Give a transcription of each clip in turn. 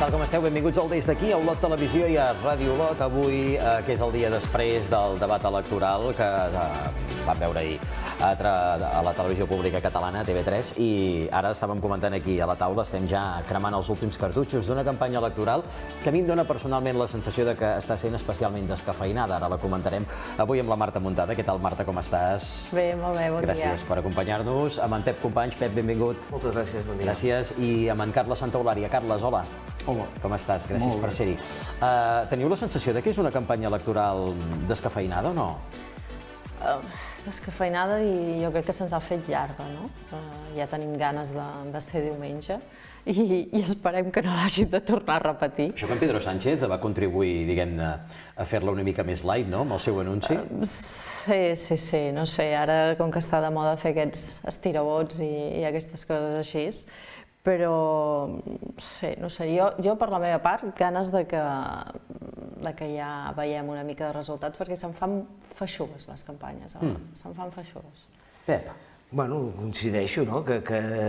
tal com esteu? Benvinguts al Des d'aquí, a Olot Televisió i a Ràdio Olot. Avui, que és el dia després del debat electoral que vam veure ahir a la televisió pública catalana, TV3, i ara estàvem comentant aquí a la taula, estem ja cremant els últims cartutxos d'una campanya electoral que a mi em dona personalment la sensació de que està sent especialment descafeïnada. Ara la comentarem avui amb la Marta Muntada. Què tal, Marta, com estàs? Bé, molt bé, bon dia. Gràcies per acompanyar-nos. Amb en Pep Companys. Pep, benvingut. Moltes gràcies, bon dia. Gràcies. I amb en Carles Santaolària. Carles, hola. Hola. Com estàs? Gràcies per ser-hi. Teniu la sensació de que és una campanya electoral descafeïnada o no? Descafeïnada, i jo crec que se'ns ha fet llarga, no? Ja tenim ganes de ser diumenge i esperem que no l'hàgim de tornar a repetir. Això que en Pedro Sánchez va contribuir, diguem-ne, a fer-la una mica més light, no?, amb el seu anunci. Sí, no sé, ara com que està de moda fer aquests estirabots i aquestes coses així, però no sé, jo per la meva part, ganes de que ja veiem una mica de resultats, perquè se'n fan feixugues les campanyes, se'n fan feixugues. Pep. Bueno, coincideixo, no?, que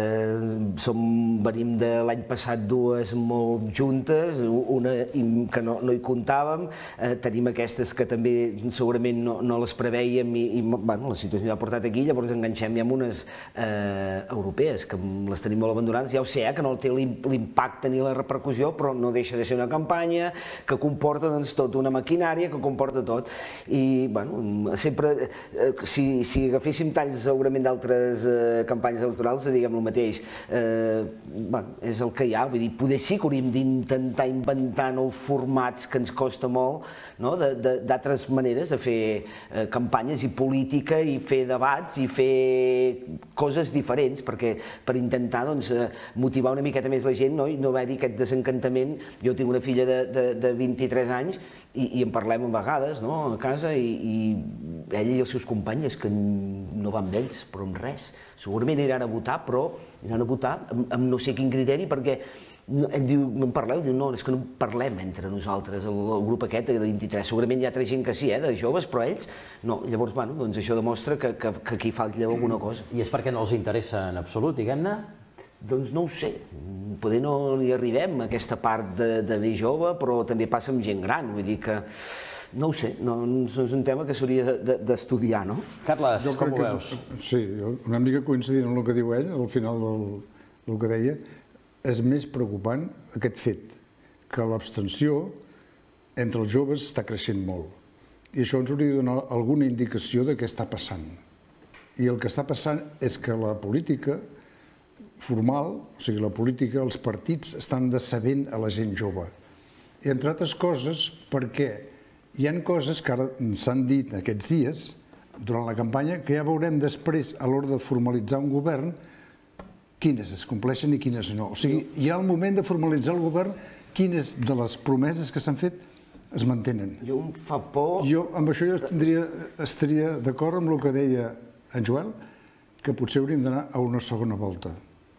venim de l'any passat dues molt juntes, una que no hi comptàvem, tenim aquestes que també segurament no les preveiem i la situació ja ha portat aquí, llavors enganxem ja amb unes europees, que les tenim molt abandonades. Ja ho sé, que no té l'impacte ni la repercussió, però no deixa de ser una campanya que comporta tota una maquinària, que comporta tot. I, bueno, sempre, si agaféssim talls segurament d'altres campanyes electorals, diguem el mateix. És el que hi ha, vull dir, poder sí que hauríem d'intentar inventar nous formats que ens costa molt, d'altres maneres de fer campanyes i política i fer debats i fer coses diferents, perquè per intentar motivar una miqueta més la gent i no haver-hi aquest desencantament. Jo tinc una filla de 23 anys i en parlem a vegades a casa, i ella i els seus companys que no van amb ells, però amb res. Segurament aniran a votar, però aniran a votar amb no sé quin criteri, perquè em parleu, diu, no, és que no parlem entre nosaltres, el grup aquest de 23. Segurament hi ha altra gent que sí, de joves, però ells no. Llavors, doncs això demostra que aquí falla alguna cosa. I és perquè no els interessa en absolut, diguem-ne? Doncs no ho sé, potser no hi arribem a aquesta part de bé jove, però també passa amb gent gran, vull dir que no ho sé, és un tema que s'hauria d'estudiar, no? Carles, com ho veus? Sí, una mica coincidint amb el que diu ell, al final del que deia, és més preocupant aquest fet, que l'abstenció entre els joves està creixent molt. I això ens hauria de donar alguna indicació de què està passant. I el que està passant és que la política formal, o sigui, la política, els partits estan decebent a la gent jove. I entre altres coses perquè hi ha coses que ara s'han dit aquests dies, durant la campanya, que ja veurem després, a l'hora de formalitzar un govern, quines es compleixen i quines no. O sigui, hi ha el moment de formalitzar el govern, quines de les promeses que s'han fet es mantenen. Jo em fa por... Amb això jo estaria d'acord amb el que deia en Joel, que potser hauríem d'anar a una segona volta.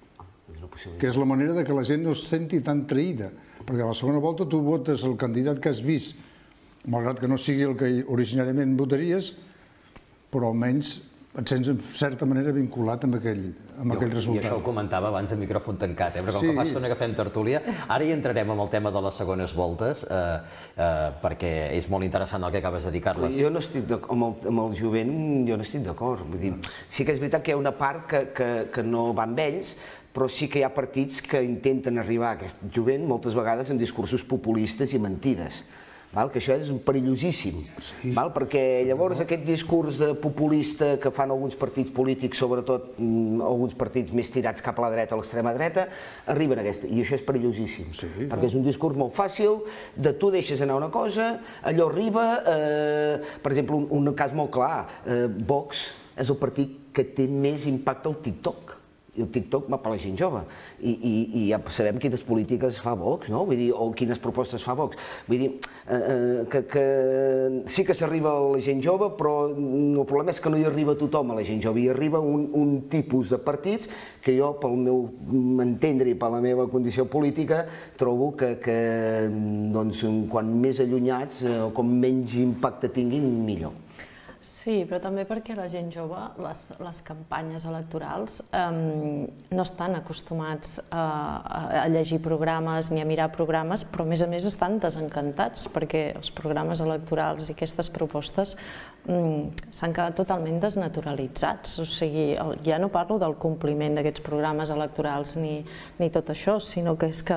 Que és la manera que la gent no es senti tan traïda. Perquè a la segona volta tu votes el candidat que has vist, malgrat que no sigui el que originàriament votaries, però almenys et sents en certa manera vinculat amb aquell resultat. I això ho comentava abans a micròfon tancat, però com que fa estona que fem tertúlia, ara hi entrarem amb el tema de les segones voltes, perquè és molt interessant el que acabes de dir, Carles. Jo no estic d'acord, amb el jovent jo no estic d'acord. Sí que és veritat que hi ha una part que no va amb ells, però sí que hi ha partits que intenten arribar a aquest jovent moltes vegades amb discursos populistes i mentides, que això és perillosíssim, perquè llavors aquest discurs populista que fan alguns partits polítics, sobretot alguns partits més tirats cap a la dreta o l'extrema dreta, arriben a aquesta, i això és perillosíssim, perquè és un discurs molt fàcil, de tu deixes anar una cosa, allò arriba, per exemple, un cas molt clar, Vox és el partit que té més impacte al TikTok. I el TikTok va per la gent jove, i ja sabem quines polítiques fa Vox, o quines propostes fa Vox. Vull dir que sí que s'arriba a la gent jove, però el problema és que no hi arriba tothom a la gent jove, hi arriba un tipus de partits que jo, pel meu entendre i per la meva condició política, trobo que quan més allunyats o com menys impacte tinguin, millor. Sí, però també perquè la gent jove, les campanyes electorals, no estan acostumats a llegir programes ni a mirar programes, però a més estan desencantats perquè els programes electorals i aquestes propostes s'han quedat totalment desnaturalitzats. O sigui, ja no parlo del compliment d'aquests programes electorals ni tot això, sinó que és que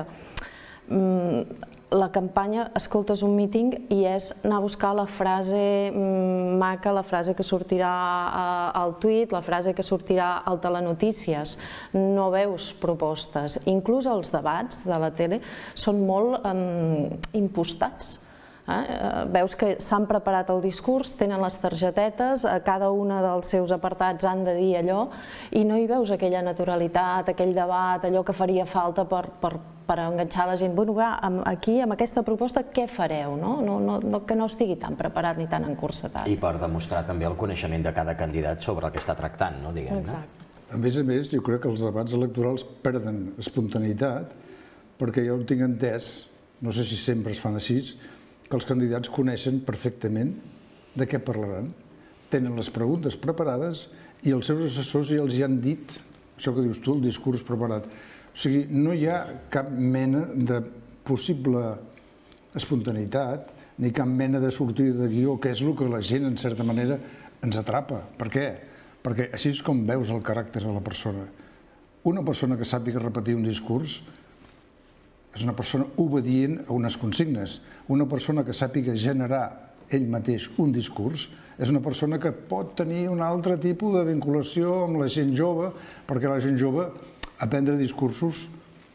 la campanya, escoltes un míting i és anar a buscar la frase maca, la frase que sortirà al tuit, la frase que sortirà al telenotícies. No veus propostes. Inclús els debats de la tele són molt impostats. Veus que s'han preparat el discurs, tenen les targetetes, a cada una dels seus apartats han de dir allò i no hi veus aquella naturalitat, aquell debat, allò que faria falta per enganxar la gent. Bueno, aquí, amb aquesta proposta, què fareu? Que no estigui tan preparat ni tan encursetat. I per demostrar també el coneixement de cada candidat sobre el que està tractant, no? Exacte. A més, jo crec que els debats electorals perden espontaneïtat perquè jo ho tinc entès, no sé si sempre es fan així, que els candidats coneixen perfectament de què parlaran. Tenen les preguntes preparades i els seus assessors ja els hi han dit, això que dius tu, el discurs preparat. O sigui, no hi ha cap mena de possible espontaneïtat ni cap mena de sortida de guió, que és el que la gent, en certa manera, ens atrapa. Per què? Perquè així és com veus el caràcter de la persona. Una persona que sàpiga repetir un discurs és una persona obedient a unes consignes. Una persona que sàpiga generar ell mateix un discurs és una persona que pot tenir un altre tipus de vinculació amb la gent jove, perquè la gent jove aprendre discursos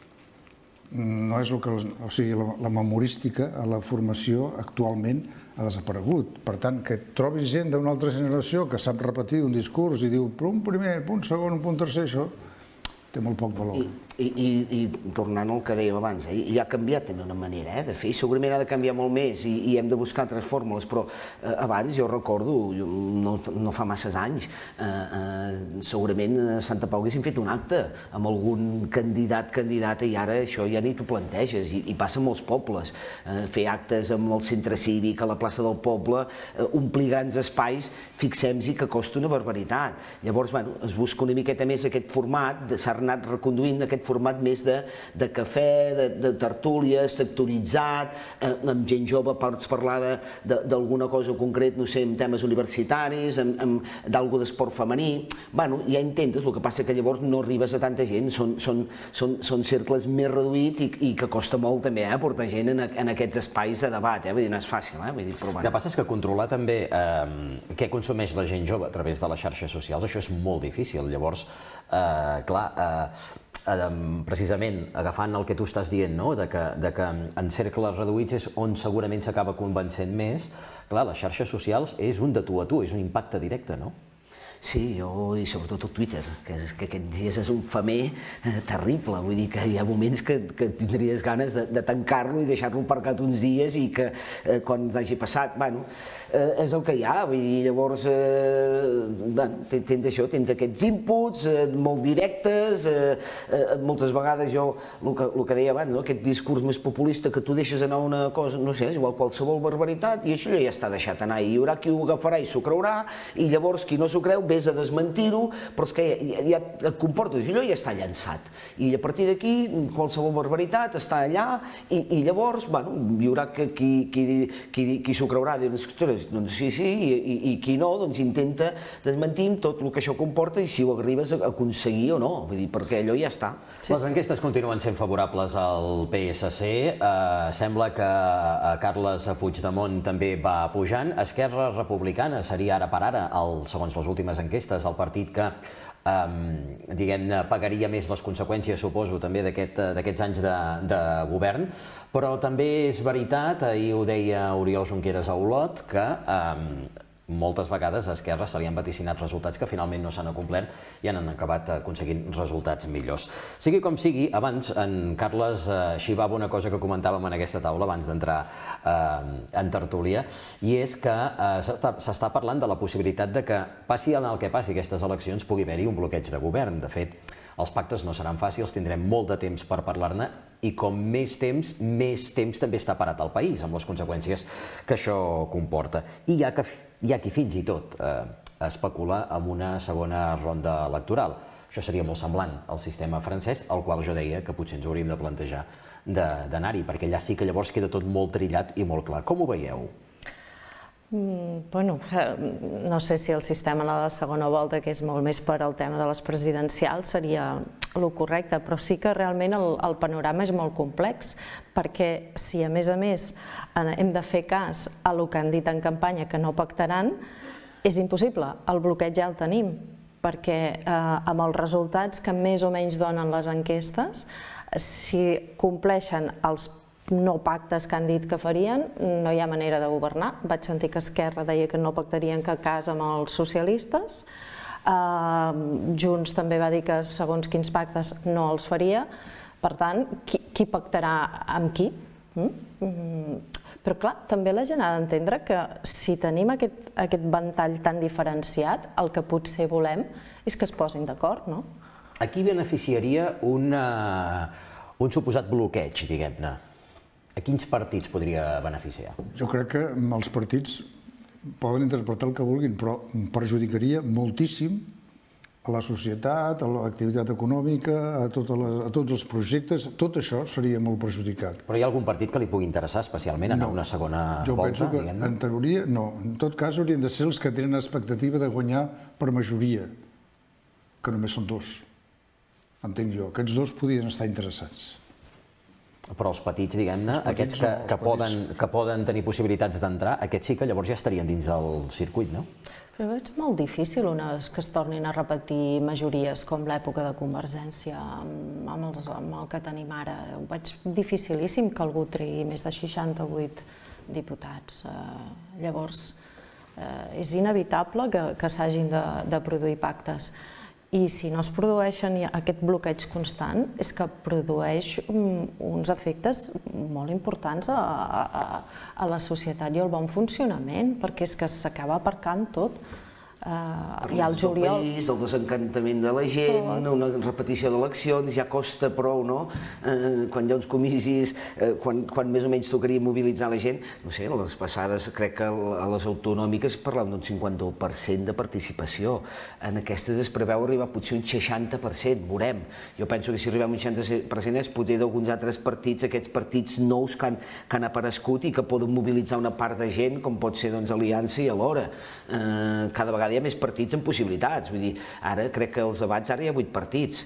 no és el que... O sigui, la memorística a la formació actualment ha desaparegut. Per tant, que trobis gent d'una altra generació que sap repetir un discurs i diu punt primer, punt segon, punt tercer, això té molt poc valor. I tornant al que dèiem abans, ja ha canviat també una manera de fer, segurament ha de canviar molt més i hem de buscar altres fórmules, però abans jo recordo, no fa masses anys, segurament a Santa Pau haguéssim fet un acte amb algun candidata i ara això ja ni t'ho planteges i passa a molts pobles. Fer actes amb el centre cívic, a la plaça del poble, omplir grans espais, fixem-hi que costa una barbaritat. Llavors, es busca una miqueta més aquest format, s'ha anat reconduint aquest format més de cafè, de tertúlia, sectoritzat, amb gent jove pots parlar d'alguna cosa concret, no sé, en temes universitaris, d'alguna d'esport femení. Ja intentes, el que passa que llavors no arribes a tanta gent, són cercles més reduïts i que costa molt també portar gent en aquests espais de debat, vull dir, no és fàcil. El que passa és que controlar també què consumeix la gent jove a través de les xarxes socials, això és molt difícil. Llavors, clar, precisament agafant el que tu estàs dient, de que en cercles reduïts és on segurament s'acaba convencent més, clar, les xarxes socials és un de tu a tu, és un impacte directe, no? Sí, i sobretot el Twitter, que aquests dies és un femer terrible, vull dir que hi ha moments que tindries ganes de tancar-lo i deixar-lo aparcat uns dies i que quan hagi passat, és el que hi ha, vull dir, llavors tens això, tens aquests inputs molt directes, moltes vegades jo, el que deia abans, aquest discurs més populista que tu deixes anar una cosa, no sé, és igual qualsevol barbaritat i això ja està deixat anar i hi haurà qui ho agafarà i s'ho creurà i llavors qui no s'ho creu vés a desmentir-ho, però és que ja et comportes, allò ja està llançat. I a partir d'aquí, qualsevol barbaritat està allà i llavors, hi haurà qui s'ho creurà, doncs sí, i qui no, doncs intenta desmentir tot el que això comporta i si ho arribes a aconseguir o no, vull dir, perquè allò ja està. Les enquestes continuen sent favorables al PSC, sembla que Carles Puigdemont també va pujant, Esquerra Republicana seria ara per ara, segons les últimes enquestes, el partit que diguem-ne, pagaria més les conseqüències, suposo, també d'aquests anys de govern, però també és veritat, ahir ho deia Oriol Junqueras a Olot, que moltes vegades a Esquerra se li han vaticinat resultats que finalment no s'han acomplert i han acabat aconseguint resultats millors. Sigui com sigui, abans en Carles xivava una cosa que comentàvem en aquesta taula abans d'entrar en tertúlia, i és que s'està parlant de la possibilitat de que passi el que passi aquestes eleccions pugui haver-hi un bloqueig de govern. De fet, Els pactes no seran fàcils, tindrem molt de temps per parlar-ne i com més temps també està parat al país, amb les conseqüències que això comporta. I hi ha qui fins i tot especula amb una segona ronda electoral. Això seria molt semblant al sistema francès, al qual jo deia que potser ens hauríem de plantejar d'anar-hi, perquè allà sí que llavors queda tot molt trillat i molt clar. Com ho veieu? Bueno, no sé si el sistema de la segona volta, que és molt més per al tema de les presidencials, seria el correcte, però sí que realment el panorama és molt complex, perquè si a més hem de fer cas a el que han dit en campanya que no pactaran, és impossible, el bloqueig ja el tenim, perquè amb els resultats que més o menys donen les enquestes, si compleixen els no pactes que han dit que farien, no hi ha manera de governar. Vaig sentir que Esquerra deia que no pactaria en cap cas amb els socialistes. Junts també va dir que segons quins pactes no els faria. Per tant, qui pactarà amb qui? Però clar, també la gent ha d'entendre que si tenim aquest ventall tan diferenciat, el que potser volem és que es posin d'acord, no? A qui beneficiaria un suposat bloqueig, diguem-ne? A quins partits podria beneficiar? Jo crec que els partits poden interpretar el que vulguin, però perjudicaria moltíssim a la societat, a l'activitat econòmica, a tots els projectes. Tot això seria molt perjudicat. Però hi ha algun partit que li pugui interessar especialment anar a una segona volta? Jo penso que, en teoria, no. En tot cas, haurien de ser els que tenen expectativa de guanyar per majoria, que només són dos. Entenc jo. Aquests dos podien estar interessats. Però els petits, diguem-ne, aquests que poden tenir possibilitats d'entrar, aquests sí que llavors ja estarien dins del circuit, no? Però és molt difícil que es tornin a repetir majories com l'època de Convergència amb el que tenim ara. Ho veig dificilíssim que algú trigui més de 68 diputats. Llavors, és inevitable que s'hagin de produir pactes. I si no es produeixen aquest bloqueig constant, és que produeix uns efectes molt importants a la societat i al bon funcionament, perquè és que s'acaba aparcant tot. Hi ha el juliol... El desencantament de la gent, una repetició d'eleccions, ja costa prou, no? Quan hi ha uns comicis, quan més o menys tocaria mobilitzar la gent, no sé, les passades crec que a les autonòmiques parlàvem d'un 51% de participació. En aquestes es preveu arribar potser un 60%, veurem. Jo penso que si arribem a un 60% és poder d'alguns altres partits, aquests partits nous que han aparegut i que poden mobilitzar una part de gent, com pot ser Aliança i Alhora. Cada vegada hi ha més partits amb possibilitats, vull dir, ara crec que els debats ara hi ha 8 partits.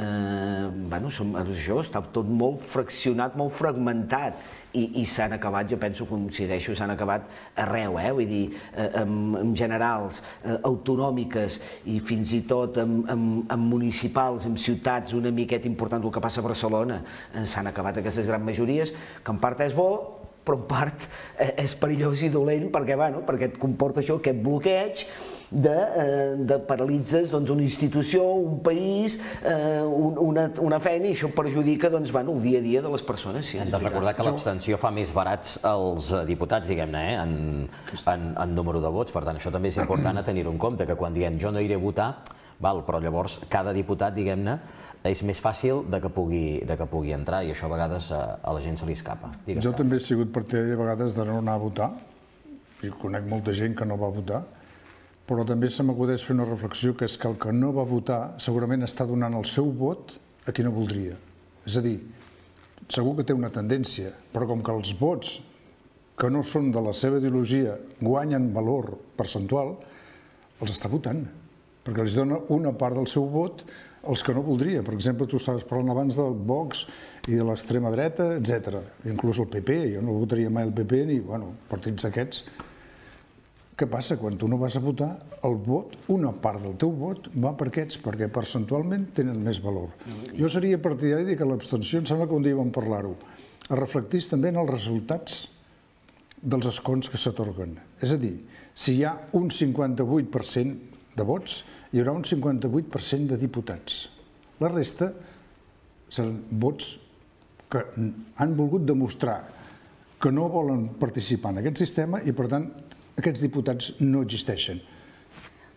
Això està tot molt fraccionat, molt fragmentat, i s'han acabat, jo penso, coincideixo, s'han acabat arreu, vull dir, en generals, autonòmiques i fins i tot en municipals, en ciutats, una miqueta important el que passa a Barcelona, s'han acabat aquestes grans majories, que en part és bo, però en part és perillós i dolent perquè et comporta això, aquest bloqueig de paralitzes una institució, un país, una feina, i això perjudica el dia a dia de les persones. Hem de recordar que l'abstenció fa més barats els diputats, diguem-ne, en número de vots, per tant això també és important a tenir-ho en compte, que quan diem jo no iré a votar, però llavors cada diputat, diguem-ne, és més fàcil que pugui entrar, i això a vegades a la gent se li escapa. Jo també he sigut partidari a vegades de no anar a votar, i conec molta gent que no va votar, però també se m'acudeix fer una reflexió, que és que el que no va votar segurament està donant el seu vot a qui no voldria. És a dir, segur que té una tendència, però com que els vots que no són de la seva ideologia guanyen valor percentual, els està votant, perquè els dona una part del seu vot als que no voldria. Per exemple, tu estaves parlant abans del Vox i de l'extrema dreta, etc. Inclús el PP, jo no votaria mai el PP ni partits d'aquests. Què passa? Quan tu no vas a votar, el vot, una part del teu vot, va per aquests, perquè percentualment tenen més valor. Jo seria partidari que l'abstenció, em sembla que un dia vam parlar-ho, es reflectís també en els resultats dels escons que s'atorguen. És a dir, si hi ha un 58% de vots, hi haurà un 58% de diputats. La resta seran vots que han volgut demostrar que no volen participar en aquest sistema i, per tant, aquests diputats no existeixen.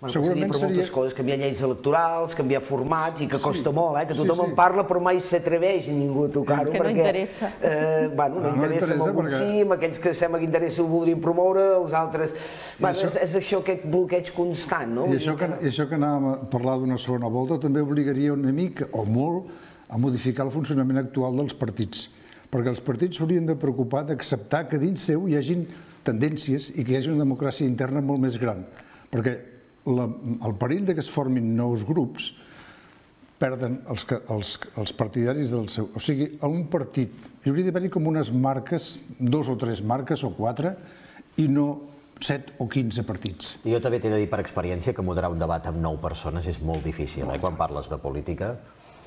Segurament per moltes coses, canviar lleis electorals, canviar formats, i que costa molt, que tothom en parla però mai s'atreveix ningú a tocar-ho. És que no interessa. No interessa, amb alguns sí, amb aquells que sembla que interessa ho voldrien promoure, els altres... És això, aquest bloqueig constant, no? I això que anàvem a parlar d'una segona volta també obligaria una mica, o molt, a modificar el funcionament actual dels partits. Perquè els partits s'haurien de preocupar d'acceptar que dins seu hi hagin tendències i que hi hagi una democràcia interna molt més gran. Perquè el perill que es formin nous grups perden els partidaris del seu... O sigui, a un partit hi hauria d'haver-hi com unes marques, 2 o 3 marques o 4, i no 7 o 15 partits. Jo també t'he de dir per experiència que moderar un debat amb 9 persones és molt difícil, quan parles de política.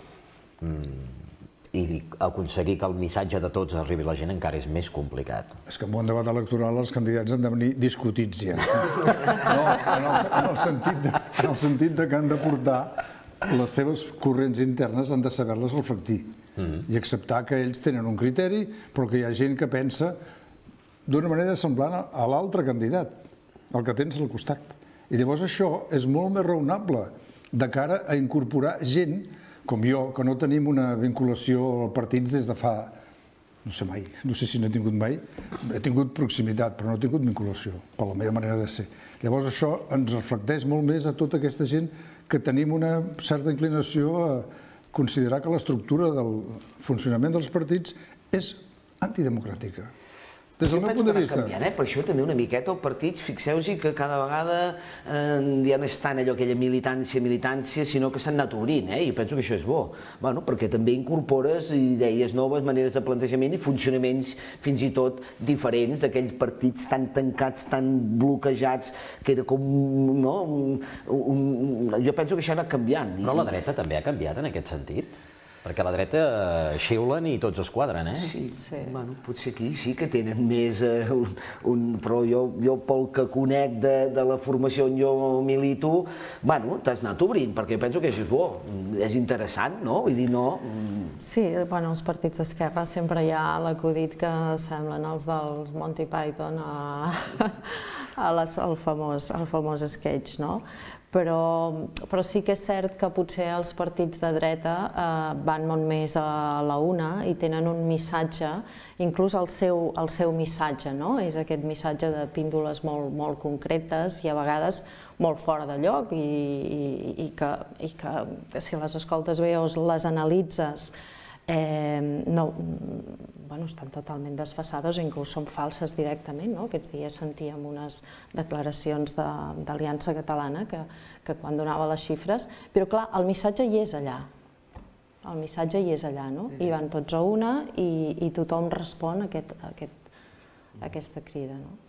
I aconseguir que el missatge de tots arribi a la gent encara és més complicat. És que en un debat electoral els candidats han de venir discutits ja. En el sentit que han de portar les seves corrents internes, han de saber-les reflectir i acceptar que ells tenen un criteri, però que hi ha gent que pensa d'una manera semblant a l'altre candidat, el que tens al costat. I llavors això és molt més raonable de cara a incorporar gent com jo, que no tenim una vinculació als partits des de fa, no sé mai, no sé si n'he tingut mai, he tingut proximitat, però no he tingut vinculació, per la meva manera de ser. Llavors això ens reflecteix molt més a tota aquesta gent que tenim una certa inclinació a considerar que l'estructura del funcionament dels partits és antidemocràtica. Des del meu punt de vista. Per això també una miqueta els partits, fixeu-vos que cada vegada ja no és tant allò, aquella militància, sinó que s'han anat obrint, i penso que això és bo, perquè també incorpores idees noves, maneres de plantejament i funcionaments fins i tot diferents d'aquells partits tan tancats, tan bloquejats, que era com... Jo penso que això ha anat canviant. Però la dreta també ha canviat en aquest sentit? Perquè a la dreta xiulen i tots es quadren, Sí, potser aquí sí que tenen més... Però jo pel que conec de la formació on jo milito, t'has anat obrint, perquè penso que és bo, és interessant, no? Vull dir, no... Sí, els partits d'esquerra sempre hi ha l'acudit que semblen els del Monty Python al famós sketch, no? Però sí que és cert que potser els partits de dreta van molt més a la una i tenen un missatge, inclús el seu missatge, no? És aquest missatge de píndoles molt concretes i a vegades molt fora de lloc i que si les escoltes bé o les analitzes estan totalment desfasades o inclús són falses directament. Aquests dies sentíem unes declaracions d'Aliança Catalana que quan donava les xifres, però clar, el missatge hi és allà. El missatge hi és allà, no? I van tots a una i tothom respon a aquesta crida, no?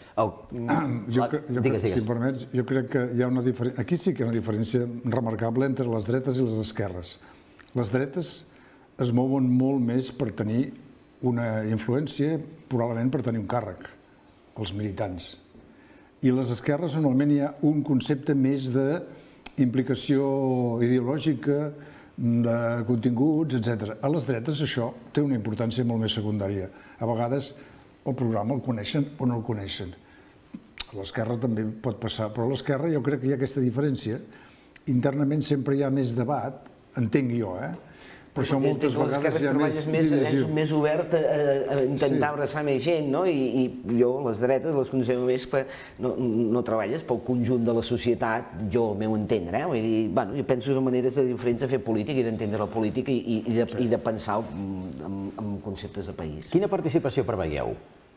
Si em permets, jo crec que hi ha una diferència... Aquí sí que hi ha una diferència remarcable entre les dretes i les esquerres. Les dretes es mouen molt més per tenir una influència, probablement per tenir un càrrec, els militants. I a les esquerres normalment hi ha un concepte més d'implicació ideològica, de continguts, etc. A les dretes això té una importància molt més secundària. A vegades el programa el coneixen o no el coneixen. A l'esquerra també pot passar, però a l'esquerra jo crec que hi ha aquesta diferència. Internament sempre hi ha més debat, entenc jo, per això moltes vegades hi ha més divisió. És més obert a intentar abraçar més gent, no? I jo, les dretes, les coneixem més que no treballes pel conjunt de la societat, jo al meu entendre. Jo penso que són maneres diferents de fer política i d'entendre la política i de pensar en conceptes de país. Quina participació preveieu?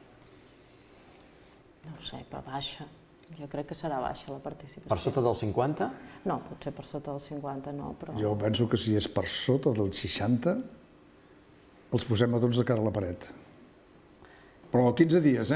No ho sé, però baixa. Jo crec que serà baixa la participació. Per sota del 50? No, potser per sota del 50 no, però... Jo penso que si és per sota del 60, els posem a tots de cara a la paret. Però 15 dies,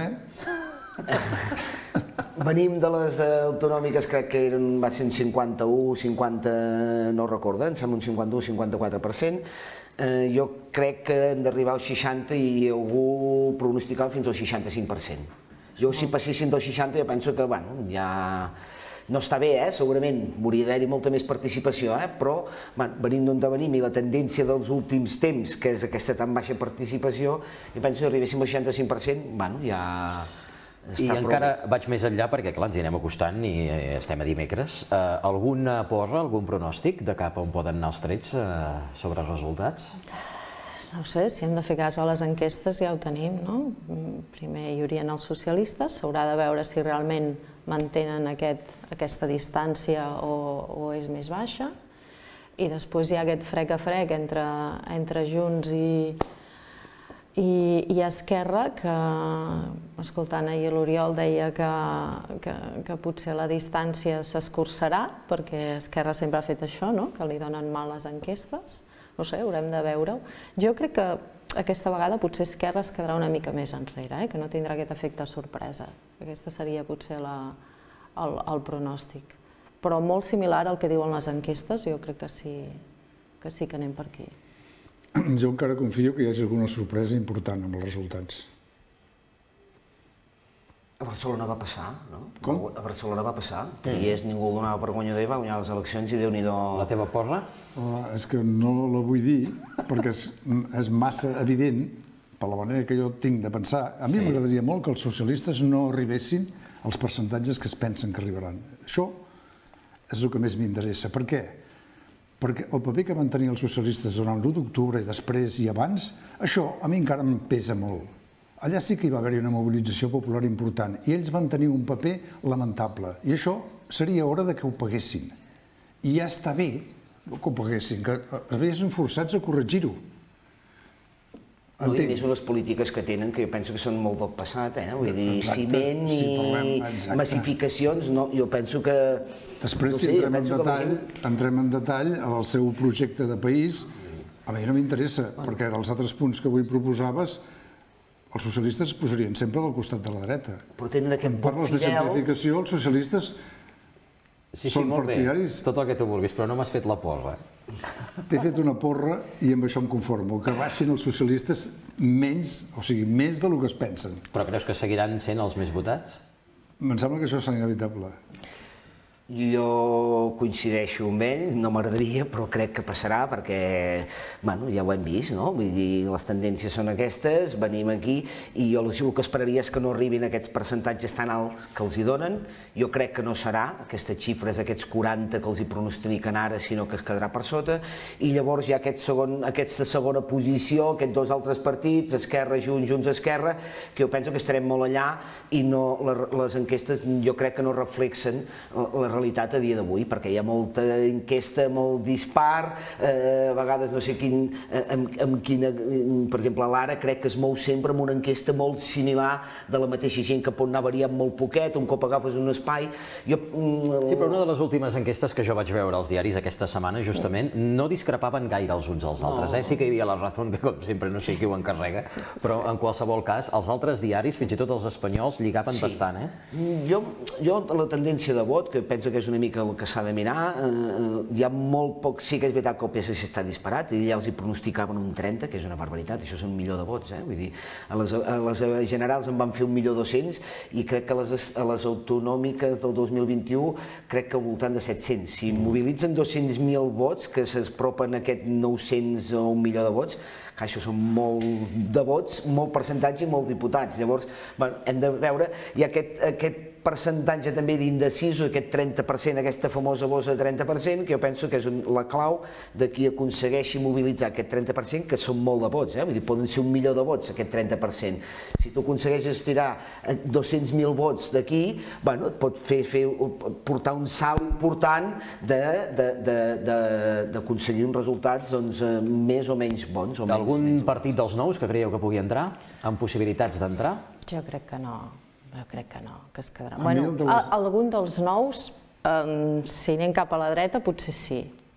Venim de les autonòmiques, crec que va ser un 51, 50, no recordo, em sembla un 51-54%. Jo crec que hem d'arribar als 60 i algú pronosticava fins al 65%. Jo, si passessin del 60, jo penso que, ja no està bé, segurament, hauria d'haver-hi molta més participació, però venint d'on venim i la tendència dels últims temps, que és aquesta tan baixa participació, jo penso que arribéssim al 65%, ja I encara vaig més enllà perquè, clar, ens hi anem acostant i estem a dimecres. Alguna porra, algun pronòstic de cap on poden anar els trets sobre els resultats? No ho sé, si hem de fer cas a les enquestes ja ho tenim, no? Primer hi haurien els socialistes, s'haurà de veure si realment mantenen aquesta distància o és més baixa, i després hi ha aquest frec a frec entre Junts i Esquerra, que, escoltant ahir l'Oriol, deia que potser la distància s'escurçarà, perquè Esquerra sempre ha fet això, que li donen mal les enquestes. No sé, haurem de veure-ho. Jo crec que aquesta vegada potser Esquerra es quedarà una mica més enrere, que no tindrà aquest efecte sorpresa. Aquesta seria potser el pronòstic. Però molt similar al que diuen les enquestes, jo crec que sí que anem per aquí. Jo encara confio que hi hagi alguna sorpresa important amb els resultats. A Barcelona va passar, no? Com? A Barcelona va passar. Triés, ningú el donava per guanyador, va guanyar les eleccions i Déu-n'hi-do... La teva porra? És que no la vull dir, perquè és massa evident, per la manera que jo tinc de pensar. A mi m'agradaria molt que els socialistes no arribessin als percentatges que es pensen que arribaran. Això és el que més m'interessa. Per què? Perquè el paper que van tenir els socialistes durant l'1 d'octubre i després i abans, això a mi encara em pesa molt. Allà sí que hi va haver-hi una mobilització popular important i ells van tenir un paper lamentable. I això seria hora de que ho paguessin. I ja està bé que ho paguessin, que es veiessin forçats a corregir-ho. I a més les polítiques que tenen, que jo penso que són molt del passat, vull dir, ciment i massificacions, jo penso que... Després, si entrem en detall al seu projecte de país, a mi no m'interessa, perquè dels altres punts que avui proposaves, els socialistes es posarien sempre del costat de la dreta. Però tenen aquest vot fidel... Quan parles de simplificació, els socialistes són partidaris... Tot el que tu vulguis, però no m'has fet la porra. T'he fet una porra i amb això em conformo, que baixin els socialistes menys, o sigui, més del que es pensen. Però creus que seguiran sent els més votats? Em sembla que això és inevitable. Jo coincideixo amb ell, no m'agradaria, però crec que passarà perquè, bueno, ja ho hem vist, no? Vull dir, les tendències són aquestes, venim aquí i jo el que esperaria és que no arribin aquests percentatges tan alts que els hi donen. Jo crec que no serà aquestes xifres, aquests 40 que els hi pronostiquen ara, sinó que es quedarà per sota i llavors hi ha aquesta segona posició, aquests dos altres partits, Esquerra, Junts, Esquerra, que jo penso que estarem molt allà i les enquestes jo crec que no reflexen la realitat a dia d'avui, perquè hi ha molta enquesta, molt dispar, a vegades no sé amb quina, per exemple, l'Ara crec que es mou sempre amb una enquesta molt similar de la mateixa gent que pot anar variant molt poquet, un cop agafes un espai... Sí, però una de les últimes enquestes que jo vaig veure als diaris aquesta setmana, justament, no discrepaven gaire els uns als altres. Sí que hi havia la Razón, que com sempre no sé qui ho encarrega, però en qualsevol cas, els altres diaris, fins i tot els espanyols, lligaven bastant, Jo, la tendència de vot, que penso que és una mica el que s'ha de mirar, hi ha molt poc... Sí que és veritat que el PSC està disparat, i ja els hi pronosticaven un 30, que és una barbaritat, això és 1 milió de vots, vull dir, a les generals en van fer 1.200.000 i crec que a les autonòmiques del 2021 crec que al voltant de 700. Si mobilitzen 200.000 vots, que s'apropen a aquest 900 o 1 milió de vots, que això són molt de vots, molt percentatge i molts diputats. Llavors, hem de veure, hi ha aquest percentatge també d'indecisos, aquest 30%, aquesta famosa bossa de 30%, que jo penso que és la clau de qui aconsegueixi mobilitzar aquest 30%, que són molt de vots, vull dir, poden ser 1 milió de vots, aquest 30%. Si tu aconsegueixes estirar 200.000 vots d'aquí, et pot portar un salt important d'aconseguir uns resultats més o menys bons. Algun partit dels nous que creieu que pugui entrar, amb possibilitats d'entrar? Jo crec que no. Jo crec que no, que es quedarà. Bueno, algun dels nous, si anem cap a la dreta, potser sí.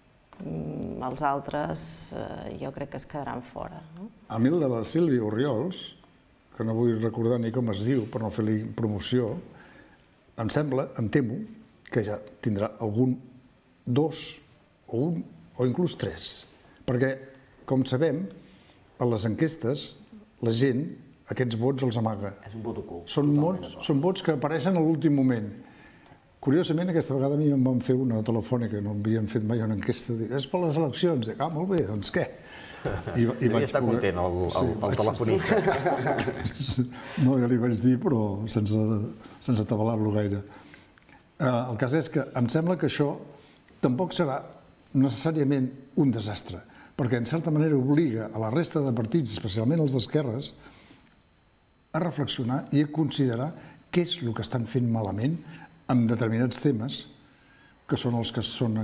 Els altres, jo crec que es quedaran fora. A mi el de la Sílvia Orriols, que no vull recordar ni com es diu per no fer-li promoció, em sembla, em temo, que ja tindrà algun, 2, o 1, o inclús 3. Perquè, com sabem, a les enquestes, la gent aquests vots els amaga. És un vot ocult. Són vots que apareixen a l'últim moment. Curiosament, aquesta vegada a mi em van fer una telefònica, no m'havien fet mai una enquesta, és per les eleccions. Dic, molt bé, doncs què? Devia estar content el telefonista. No, ja li vaig dir, però sense atabalar-lo gaire. El cas és que em sembla que això tampoc serà necessàriament un desastre, perquè en certa manera obliga a la resta de partits, especialment els d'esquerres, a reflexionar i a considerar què és el que estan fent malament amb determinats temes, que són els que són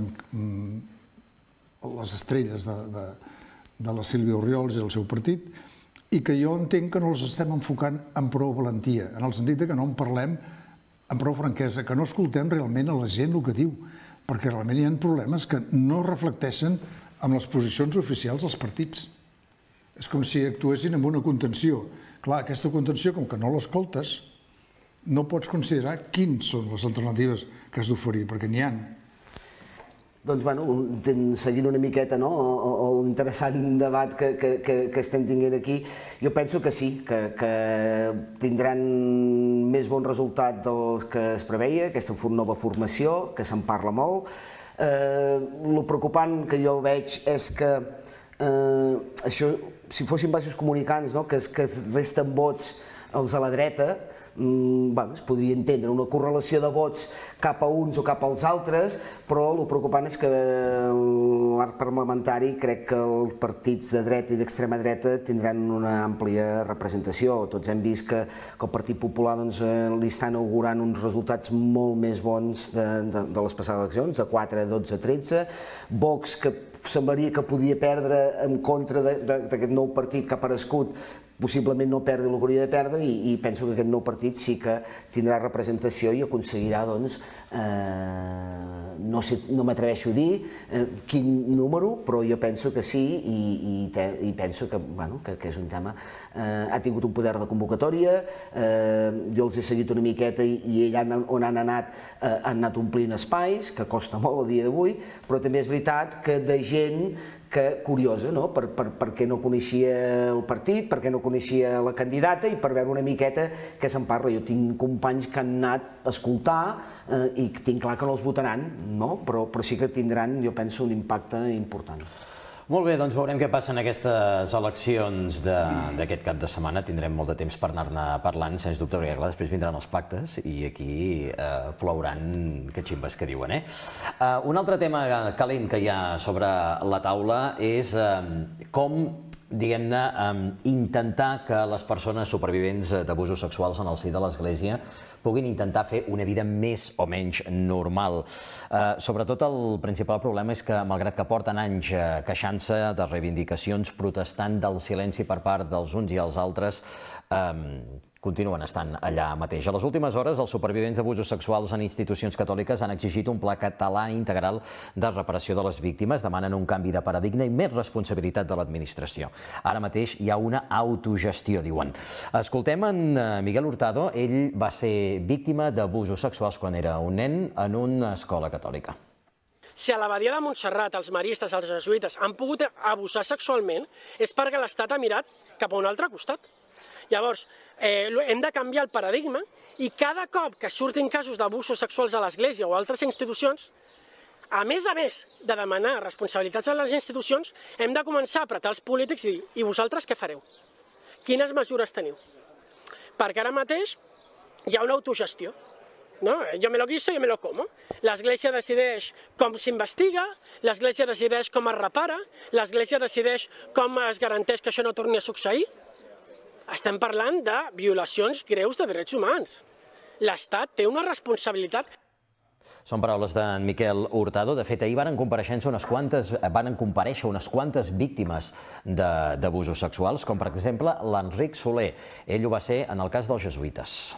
les estrelles de la Sílvia Orriols i el seu partit, i que jo entenc que no els estem enfocant amb prou valentia, en el sentit que no en parlem amb prou franquesa, que no escoltem realment a la gent el que diu, perquè realment hi ha problemes que no reflecteixen amb les posicions oficials dels partits. És com si actuessin amb una contenció. Clar, aquesta contenció, com que no l'escoltes, no pots considerar quines són les alternatives que has d'oferir, perquè n'hi ha. Doncs, bueno, seguint una miqueta l'interessant debat que estem tenint aquí, jo penso que sí, que tindran més bon resultat dels que es preveia, aquesta nova formació, que se'n parla molt. El preocupant que jo veig és que això, si fossin vasos comunicants, que resten vots els a la dreta, es podria entendre una correlació de vots cap a uns o cap als altres, però el preocupant és que l'arc parlamentari crec que els partits de dreta i d'extrema dreta tindran una àmplia representació. Tots hem vist que el Partit Popular li estan augurant uns resultats molt més bons de les passades eleccions, de 4, 12, 13. Vox, que semblaria que podia perdre en contra d'aquest nou partit que ha aparegut, possiblement no perdi el que hauria de perdre, i penso que aquest nou partit sí que tindrà representació i aconseguirà, doncs, no m'atreveixo a dir quin número, però jo penso que sí, i penso que és un tema. Ha tingut un poder de convocatòria, jo els he seguit una miqueta i allà on han anat omplint espais, que costa molt el dia d'avui, però també és veritat que de gent curiosa, perquè no coneixia el partit, perquè no coneixia la candidata i per veure una miqueta què se'n parla. Jo tinc companys que han anat a escoltar i tinc clar que no els votaran, però sí que tindran, jo penso, un impacte important. Molt bé, doncs veurem què passa en aquestes eleccions d'aquest cap de setmana. Tindrem molt de temps per anar-ne parlant, sens dubte, perquè clar, després vindran els pactes i aquí plouran catximbes que diuen. Un altre tema calent que hi ha sobre la taula és com, diguem-ne, intentar que les persones supervivents d'abusos sexuals en el si de l'Església puguin intentar fer una vida més o menys normal. Sobretot el principal problema és que, malgrat que porten anys queixant-se de reivindicacions, protestant del silenci per part dels uns i els altres, continuen estant allà mateix. A les últimes hores, els supervivents d'abusos sexuals en institucions catòliques han exigit un pla català integral de reparació de les víctimes, demanen un canvi de paradigma i més responsabilitat de l'administració. Ara mateix hi ha una autogestió, diuen. Escoltem en Miguel Hurtado. Ell va ser víctima d'abusos sexuals quan era un nen en una escola catòlica. Si a l'abadia de Montserrat els maristes, els jesuïtes, han pogut abusar sexualment, és perquè l'Estat ha mirat cap a un altre costat. Llavors, hem de canviar el paradigma i cada cop que surtin casos d'abusos sexuals a l'Església o a altres institucions, a més de demanar responsabilitats a les institucions, hem de començar a apretar els polítics i dir: i vosaltres què fareu? Quines mesures teniu? Perquè ara mateix hi ha una autogestió. Jo me lo guiso, yo me lo como. L'Església decideix com s'investiga, l'Església decideix com es repara, l'Església decideix com es garanteix que això no torni a succeir. Estem parlant de violacions greus de drets humans. L'Estat té una responsabilitat. Són paraules d'en Miquel Hurtado. De fet, ahir van comparèixer unes quantes víctimes d'abusos sexuals, com per exemple l'Enric Soler. Ell ho va ser en el cas dels jesuïtes.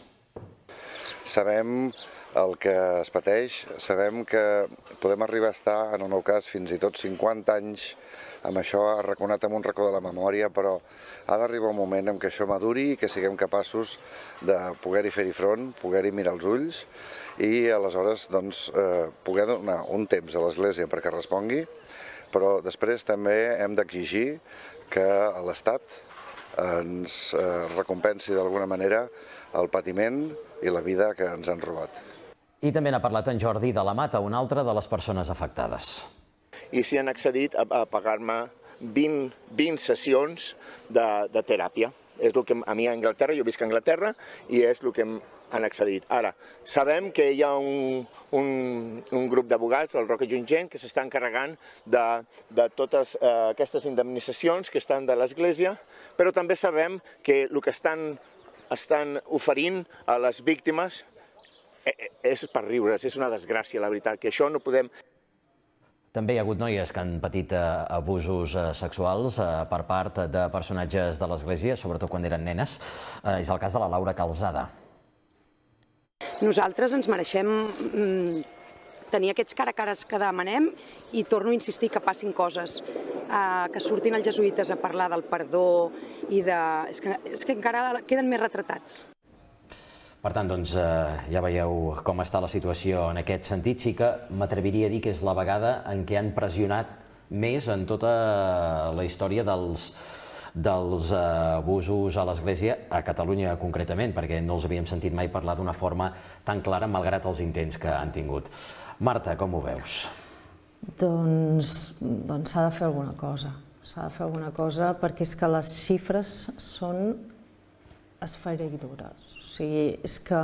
Sabem el que es pateix, sabem que podem arribar a estar, en el meu cas, fins i tot 50 anys amb això arraconat en un racó de la memòria, però ha d'arribar un moment en què això maduri i que siguem capaços de poder-hi fer-hi front, poder-hi mirar els ulls i aleshores poder donar un temps a l'Església perquè respongui, però després també hem d'exigir que l'Estat ens recompensi d'alguna manera el patiment i la vida que ens han robat. I també n'ha parlat en Jordi de la Mata, una altra de les persones afectades. I si han accedit a pagar-me 20 sessions de teràpia. És el que a mi a Anglaterra, jo visc a Anglaterra, i és el que han accedit. Ara, sabem que hi ha un grup d'advocats, el Roca Jungent, que s'està encarregant de totes aquestes indemnitzacions que estan de l'Església, però també sabem que el que estan oferint a les víctimes és per riure's, és una desgràcia, la veritat, que això no podem... També hi ha hagut noies que han patit abusos sexuals per part de personatges de l'Església, sobretot quan eren nenes. És el cas de la Laura Calzada. Nosaltres ens mereixem tenir aquests cara a cares que demanem i torno a insistir que passin coses, que surtin els jesuïtes a parlar del perdó i de... És que encara queden més retratats. Per tant, doncs, ja veieu com està la situació en aquest sentit. Sí que m'atreviria a dir que és la vegada en què han pressionat més en tota la història dels abusos a l'Església, a Catalunya concretament, perquè no els havíem sentit mai parlar d'una forma tan clara, malgrat els intents que han tingut. Marta, com ho veus? Doncs s'ha de fer alguna cosa. S'ha de fer alguna cosa perquè és que les xifres són esfereïdores. O sigui, és que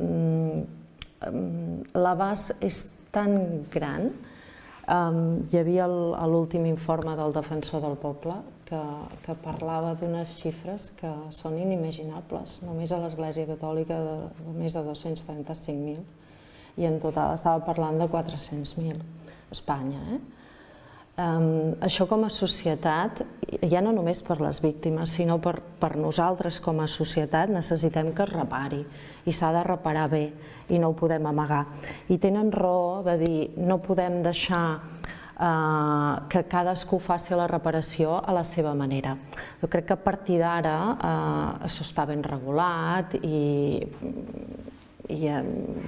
l'abast és tan gran. Hi havia l'últim informe del Defensor del Poble que parlava d'unes xifres que són inimaginables. Només a l'Església Catòlica de més de 235.000 i en total estava parlant de 400.000 a Espanya. Això com a societat, ja no només per les víctimes, sinó per nosaltres com a societat, necessitem que es repari i s'ha de reparar bé i no ho podem amagar. I tenen raó de dir no podem deixar que cadascú faci la reparació a la seva manera. Jo crec que a partir d'ara això està ben regulat i ja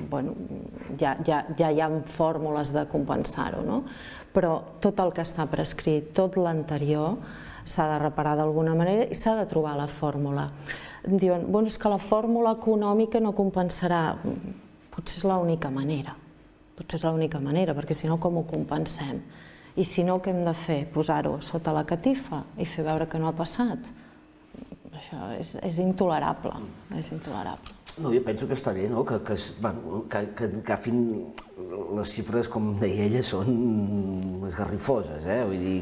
hi ha fórmules de compensar-ho, però tot el que està prescrit, tot l'anterior, s'ha de reparar d'alguna manera i s'ha de trobar la fórmula. Diuen, bueno, és que la fórmula econòmica no compensarà. Potser és l'única manera. Potser és l'única manera, perquè si no, com ho compensem? I si no, què hem de fer? Posar-ho sota la catifa i fer veure que no ha passat? Això és intolerable, és intolerable. No, jo penso que està bé, que agafin les xifres, com deia ella, són esgarrifoses, vull dir,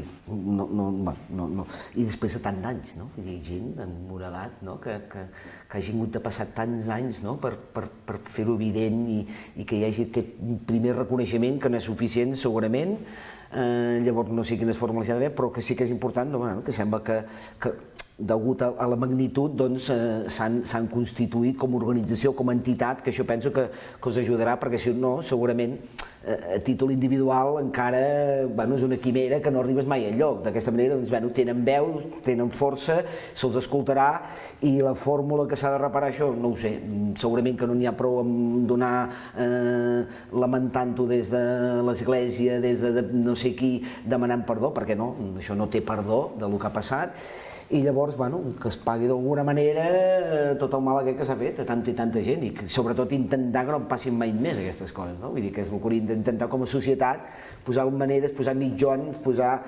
i després de tant d'anys, vull dir, gent en una edat que hagi hagut de passar tants anys per fer-ho evident i que hi hagi aquest primer reconeixement, que no és suficient, segurament, llavors no sé quines fórmules hi ha d'haver, però que sí que és important, que sembla que degut a la magnitud, s'han constituït com a organització, com a entitat, que això penso que us ajudarà, perquè si no, segurament, a títol individual, encara és una quimera que no arribes mai enlloc. D'aquesta manera, tenen veu, tenen força, se'ls escoltarà, i la fórmula que s'ha de reparar això, no ho sé, segurament que no n'hi ha prou amb donar lamentant-ho des de l'Església, des de no sé qui, demanant perdó, perquè no, això no té perdó del que ha passat, i llavors, que es pagui d'alguna manera tot el mal aquest que s'ha fet a tanta i tanta gent, i sobretot intentar que no en passin mai més aquestes coses, vull dir que és el que hauríem d'intentar com a societat, posar maneres, posar mitjons, posar,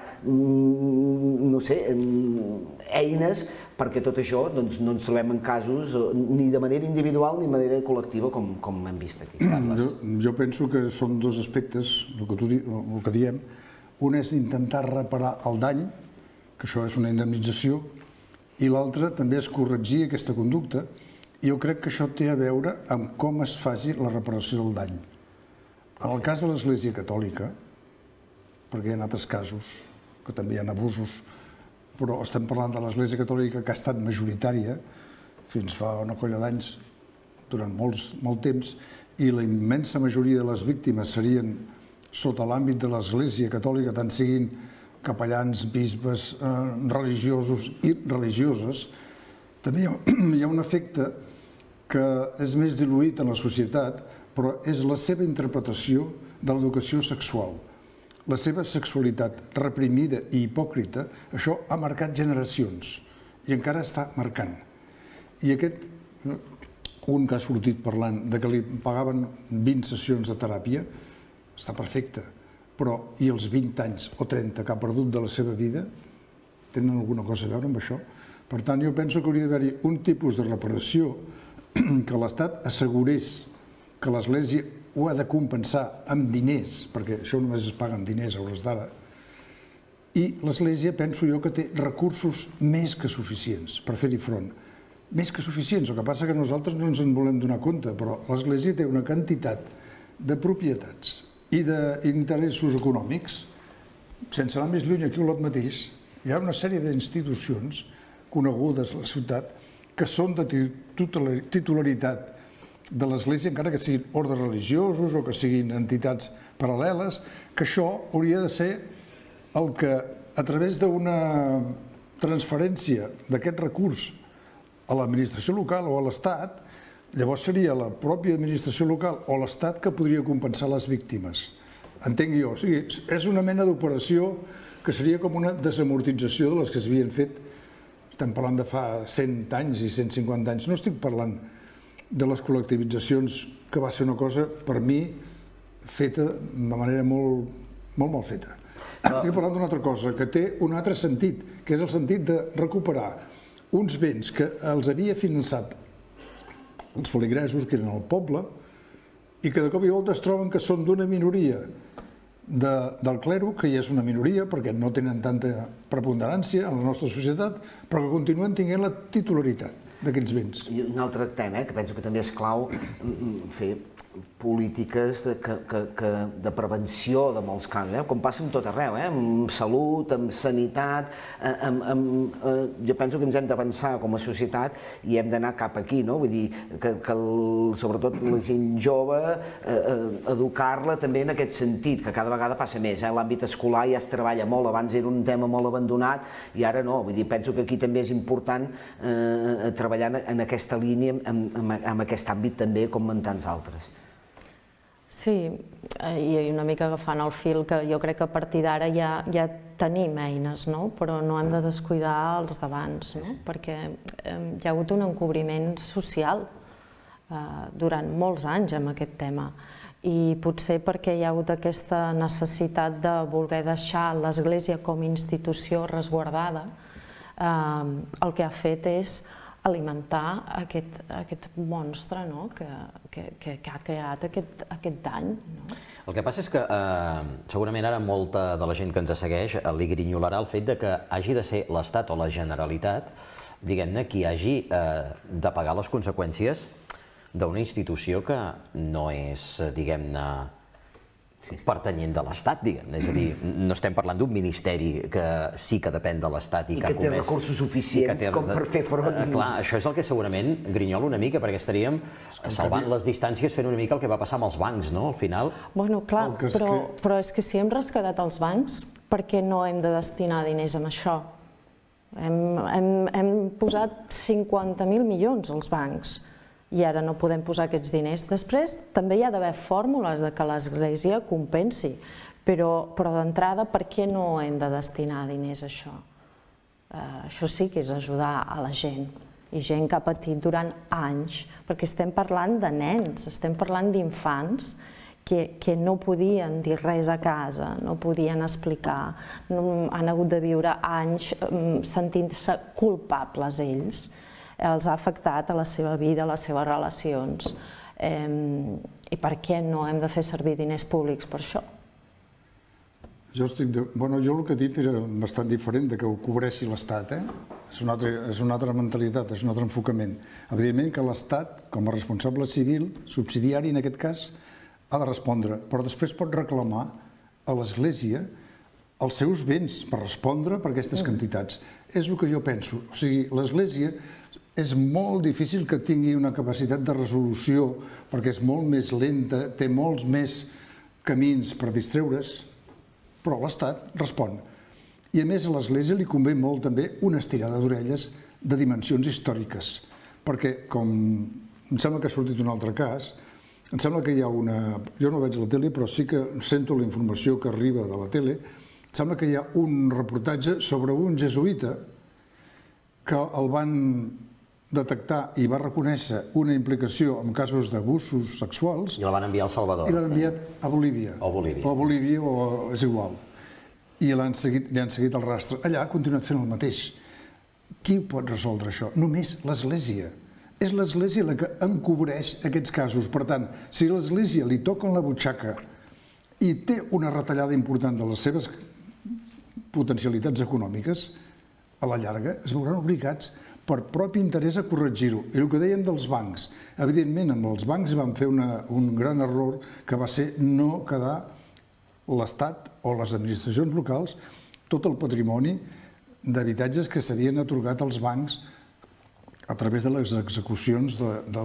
no sé, eines perquè tot això no ens trobem en casos ni de manera individual ni de manera col·lectiva com hem vist aquí. Jo penso que són dos aspectes, el que diem. Un és intentar reparar el dany, que això és una indemnització, i l'altre també és corregir aquesta conducta, i jo crec que això té a veure amb com es faci la reparació del dany. En el cas de l'Església Catòlica, perquè hi ha altres casos, que també hi ha abusos, però estem parlant de l'Església Catòlica que ha estat majoritària fins fa una colla d'anys, durant molt temps, i la immensa majoria de les víctimes serien sota l'àmbit de l'Església Catòlica, tant siguin capellans, bisbes, religiosos i religioses, també hi ha un efecte que és més diluït en la societat, però és la seva interpretació de l'educació sexual. La seva sexualitat reprimida i hipòcrita, això ha marcat generacions i encara està marcant. I aquest, un que ha sortit parlant de que li pagaven 20 sessions de teràpia, està perfecte. Però, i els 20 anys o 30 que ha perdut de la seva vida, tenen alguna cosa a veure amb això. Per tant, jo penso que hauria d'haver-hi un tipus de reparació que l'Estat assegurés que l'Església ho ha de compensar amb diners, perquè això només es paga amb diners a hores d'ara, i l'Església penso jo que té recursos més que suficients per fer-hi front. Més que suficients, el que passa que nosaltres no ens en volem donar compte, però l'Església té una quantitat de propietats i d'interessos econòmics, sense anar més lluny aquí a Olot mateix, hi ha una sèrie d'institucions conegudes a la ciutat que són de titularitat de l'Església, encara que siguin ordes religiosos o que siguin entitats paral·leles, que això hauria de ser el que, a través d'una transferència d'aquest recurs a l'administració local o a l'Estat, llavors seria la pròpia administració local o l'Estat que podria compensar les víctimes. Entenc jo. O sigui, és una mena d'operació que seria com una desamortització de les que s'havien fet. Estem parlant de fa 100 anys i 150 anys. No estic parlant de les col·lectivitzacions, que va ser una cosa, per mi, feta de manera molt mal feta. Estic parlant d'una altra cosa, que té un altre sentit, que és el sentit de recuperar uns béns que els havia finançat els feligresos, que eren el poble, i que de cop i volta es troben que són d'una minoria del clero, que ja és una minoria perquè no tenen tanta preponderància en la nostra societat, però que continuen tenint la titularitat d'aquests béns. I un altre tema, que penso que també és clau, fer polítiques de prevenció de molts casos, com passa en tot arreu, amb salut, amb sanitat, jo penso que ens hem d'avançar com a societat i hem d'anar cap aquí, no? Vull dir, que sobretot la gent jove, educar-la també en aquest sentit, que cada vegada passa més, l'àmbit escolar ja es treballa molt, abans era un tema molt abandonat i ara no, vull dir, penso que aquí també és important treballar en aquesta línia, en aquest àmbit també, com en tants altres. Sí, i una mica agafant el fil, que jo crec que a partir d'ara ja tenim eines, però no hem de descuidar els d'abans, perquè hi ha hagut un encobriment social durant molts anys amb aquest tema, i potser perquè hi ha hagut aquesta necessitat de voler deixar l'Església com a institució resguardada, el que ha fet és alimentar aquest monstre que ha creat aquest dany. El que passa és que segurament ara molta de la gent que ens segueix li grinyolarà el fet que hagi de ser l'Estat o la Generalitat, diguem-ne, qui hagi de pagar les conseqüències d'una institució que no és, diguem-ne, pertanyent de l'Estat, diguem-ne. És a dir, no estem parlant d'un ministeri que sí que depèn de l'Estat i que té recursos suficients com per fer front. Clar, això és el que segurament grinyola una mica, perquè estaríem salvant les distàncies fent una mica el que va passar amb els bancs, no?, al final. Bueno, clar, però és que si hem rescatat els bancs, per què no hem de destinar diners a això? Hem posat 50.000 milions als bancs i ara no podem posar aquests diners. Després també hi ha d'haver fórmules de que l'Església compensi, però d'entrada per què no hem de destinar diners a això? Això sí que és ajudar a la gent, i gent que ha patit durant anys, perquè estem parlant de nens, estem parlant d'infants que no podien dir res a casa, no podien explicar, han hagut de viure anys sentint-se culpables ells. Els ha afectat a la seva vida, a les seves relacions. I per què no hem de fer servir diners públics per això? Jo el que he dit era bastant diferent de que ho cobreixi l'Estat. És una altra mentalitat, és un altre enfocament. Evidentment que l'Estat, com a responsable civil, subsidiari en aquest cas, ha de respondre, però després pot reclamar a l'Església els seus béns per respondre per aquestes quantitats. És el que jo penso. O sigui, l'Església és molt difícil que tingui una capacitat de resolució perquè és molt més lenta, té molts més camins per distreure's, però l'Estat respon. I a més a l'Església li convé molt també una estirada d'orelles de dimensions històriques, perquè com em sembla que ha sortit un altre cas, em sembla que hi ha una... Jo no veig la tele, però sí que sento la informació que arriba de la tele, em sembla que hi ha un reportatge sobre un jesuïta que el van detectar i va reconèixer una implicació en casos d'abusos sexuals. I el van enviar al Salvador. I l'han enviat a Bolívia. O Bolívia. O a Bolívia, o és igual. i li han seguit el rastre. Allà ha continuat fent el mateix. Qui pot resoldre això? Només l'Església. És l'Església la que encobreix aquests casos. Per tant, si l'Església li toca en la butxaca i té una retallada important de les seves potencialitats econòmiques, a la llarga es veuran obligats per propi interès a corregir-ho. I el que dèiem dels bancs, evidentment, amb els bancs van fer un gran error que va ser no quedar l'Estat o les administracions locals tot el patrimoni d'habitatges que s'havien atorgat als bancs a través de les execucions de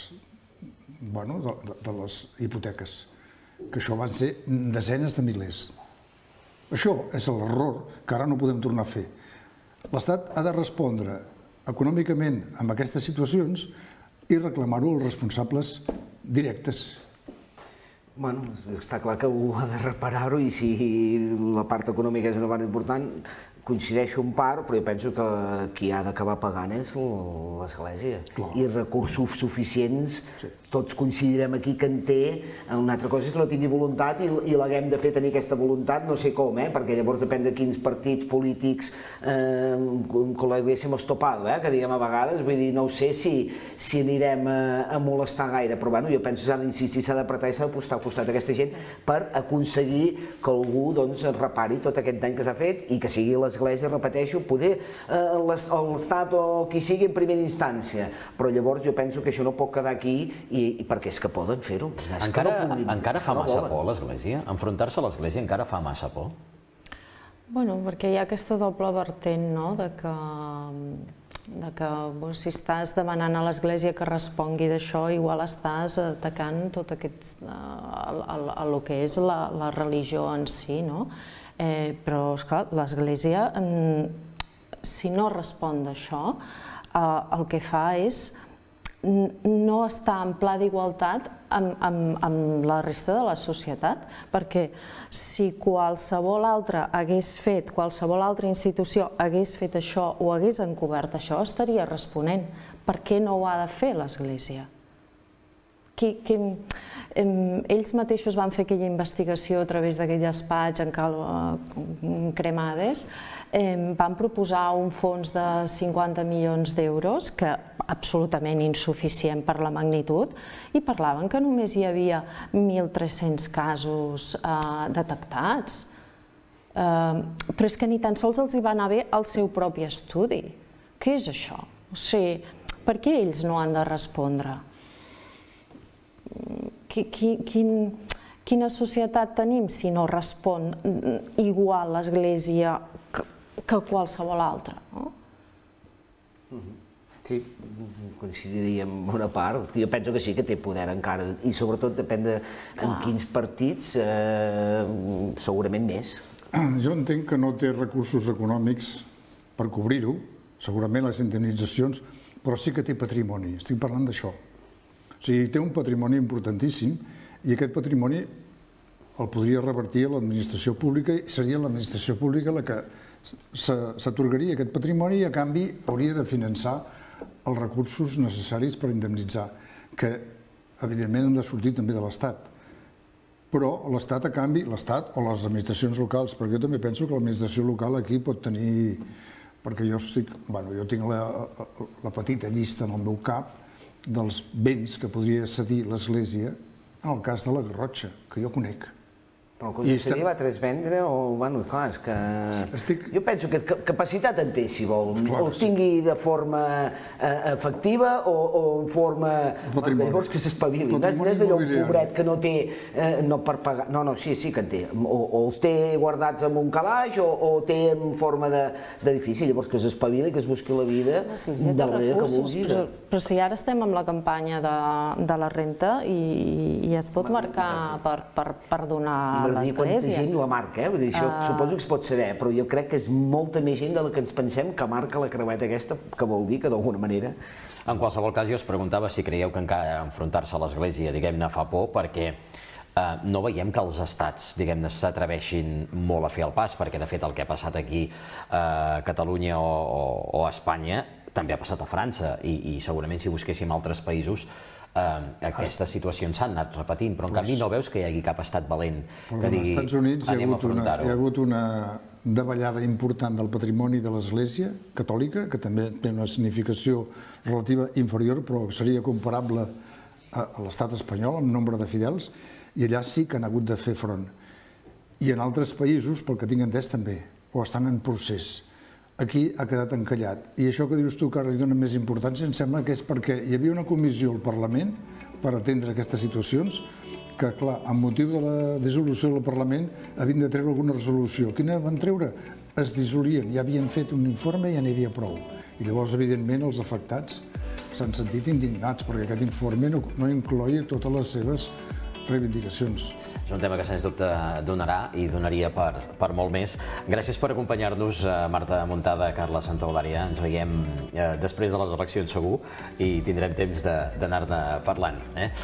les hipoteques, que això van ser desenes de milers. Això és l'error que ara no podem tornar a fer. L'Estat ha de respondre econòmicament amb aquestes situacions i reclamar-ho als responsables directes. Bueno, està clar que ho ha de reparar-ho i si la part econòmica és una part important, coincideixo en part, però jo penso que qui ha d'acabar pagant és l'Església. I recursos suficients, tots coincidirem aquí que en té. Una altra cosa és que no tingui voluntat i l'haguem de fer tenir aquesta voluntat, no sé com, perquè llavors depèn de quins partits polítics con la Iglesia hemos topado, que diguem a vegades, vull dir, no ho sé si anirem a molestar gaire, però bueno, jo penso que s'ha d'insistir, s'ha d'apretar i s'ha d'apostar al costat d'aquesta gent per aconseguir que algú repari tot aquest dany que s'ha fet i que sigui l'Església, repeteixo, poder l'Estat o qui sigui en primera instància, però llavors jo penso que això no pot quedar aquí perquè és que poden fer-ho. Encara fa massa por l'Església? Enfrontar-se a l'Església encara fa massa por? Bueno, perquè hi ha aquesta doble vertent, no?, de que si estàs demanant a l'Església que respongui d'això, igual estàs atacant tot aquest, el que és la religió en si, no? Però, esclar, l'Església, si no respon d'això, el que fa és no estar en pla d'igualtat amb la resta de la societat, perquè si qualsevol altra hagués fet, qualsevol altra institució hagués fet això o hagués encobert això, estaria responent. Per què no ho ha de fer l'Església? Ells mateixos van fer aquella investigació a través d'aquell despatx en Cal Cremades, van proposar un fons de 50 milions d'euros, que absolutament insuficient per la magnitud, i parlaven que només hi havia 1.300 casos detectats. Però és que ni tan sols els hi va anar bé el seu propi estudi. Què és això? O sigui, per què ells no han de respondre? Quina societat tenim si no respon igual l'Església que qualsevol altra? Sí, coincidiria en bona part. Jo penso que sí que té poder encara, i sobretot depèn de en quins partits, segurament més. Jo entenc que no té recursos econòmics per cobrir-ho, segurament les indemnitzacions, però sí que té patrimoni, estic parlant d'això. O sigui, té un patrimoni importantíssim i aquest patrimoni el podria revertir a l'administració pública i seria l'administració pública la que s'atorgaria aquest patrimoni i a canvi hauria de finançar els recursos necessaris per indemnitzar, que evidentment han de sortir també de l'Estat. Però l'Estat a canvi, l'Estat o les administracions locals, perquè jo també penso que l'administració local aquí pot tenir, perquè jo tinc la petita llista en el meu cap dels béns que podria cedir l'Església en el cas de la Garrotxa, que jo conec. Però el que cedir l'altre és vendre o... Bueno, clar, és que... Jo penso que capacitat en té, si vol. O tingui de forma efectiva o en forma... Llavors que s'espavili. No és allò un pobret que no té... No per pagar... No, sí que en té. O els té guardats en un calaix o té en forma d'edifici. Llavors que s'espavili, que es busqui la vida de la manera que vulgui. Però si ara estem amb la campanya de la renta i es pot marcar per donar l'Església. Quanta gent la marca, això suposo que es pot saber, però jo crec que és molta més gent de la que ens pensem que marca la creueta aquesta, que vol dir que d'alguna manera... En qualsevol cas, jo us preguntava si creieu que encara enfrontar-se a l'Església, diguem-ne, fa por, perquè no veiem que els estats, diguem-ne, s'atreveixin molt a fer el pas, perquè de fet el que ha passat aquí a Catalunya o a Espanya també ha passat a França i segurament si busquéssim altres països aquestes situacions s'han anat repetint, però en canvi no veus que hi hagi cap estat valent que digui als Estats Units anem a afrontar-ho. hi ha hagut una davallada important del patrimoni de l'Església catòlica, que també té una significació relativa inferior, però seria comparable a l'estat espanyol, en nombre de fidels, i allà sí que han hagut de fer front. I en altres països, pel que tinc entès, també, o estan en procés. Aquí ha quedat encallat. I això que dius tu, que ara li dona més importància, em sembla que és perquè hi havia una comissió al Parlament per atendre aquestes situacions, que, clar, amb motiu de la dissolució del Parlament havien de treure alguna resolució. Quina van treure? Es dissolien, ja havien fet un informe i ja n'hi havia prou. I llavors, evidentment, els afectats s'han sentit indignats perquè aquest informe no incloïa totes les seves reivindicacions. És un tema que, sens dubte, donarà i donaria per molt més. Gràcies per acompanyar-nos, Marta Muntada, Carla Santaeulàlia. Ens veiem després de les eleccions, segur, i tindrem temps d'anar-ne parlant.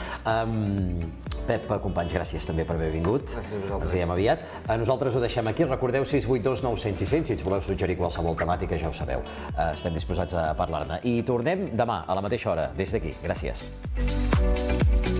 Pep, companys, gràcies també per haver vingut. Gràcies a vosaltres. Ens veiem aviat. Nosaltres ho deixem aquí. Recordeu 682 900 600, si ens voleu suggerir qualsevol temàtica, ja ho sabeu. Estem disposats a parlar-ne. I tornem demà, a la mateixa hora, des d'aquí. Gràcies.